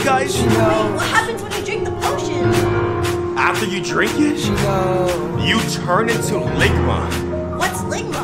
you guys? Wait, what happens when you drink the potion? After you drink it, you turn into ligma. What's ligma?